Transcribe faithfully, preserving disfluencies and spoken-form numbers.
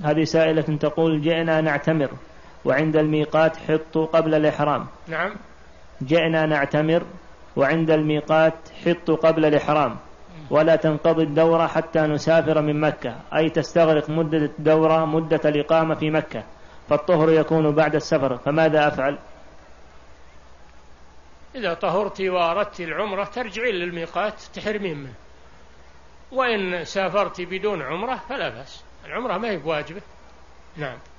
هذه سائلة تقول: جئنا نعتمر وعند الميقات حطوا قبل الإحرام. نعم. جئنا نعتمر وعند الميقات حطوا قبل الإحرام، ولا تنقضي الدورة حتى نسافر من مكة، أي تستغرق مدة الدورة مدة الإقامة في مكة، فالطهر يكون بعد السفر، فماذا أفعل؟ إذا طهرت وأردت العمرة ترجعين للميقات تحرمين منه، وإن سافرت بدون عمرة فلا بأس، العمرة ما هي بواجبة. نعم.